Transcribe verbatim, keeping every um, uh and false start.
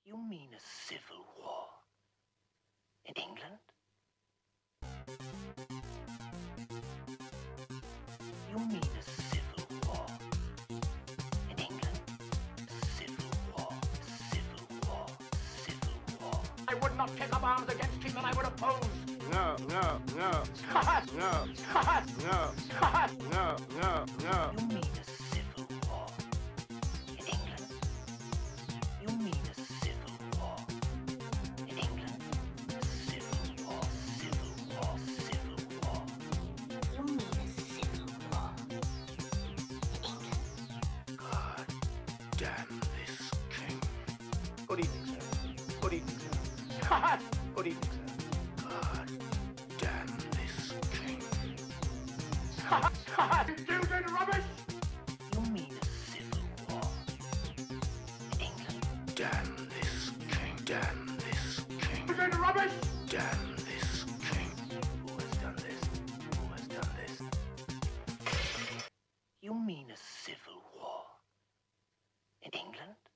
You mean a civil war in England? You mean a civil war in England? Civil war, civil war, civil war. I would not take up arms against him, and I would oppose. No, no, no, no, no, no, no, no. You mean a civil war in England? You mean a civil war in England? Civil war, civil war, civil war. You mean a civil war in England? God damn this king. Good evening, sir. Good evening, sir. Good evening, sir. God damn this king. Children, rubbish! You mean a civil war in England? Damn this king. Damn this king. Children, rubbish! Damn this king. Who has done this? Who has done this? You mean a civil war in England?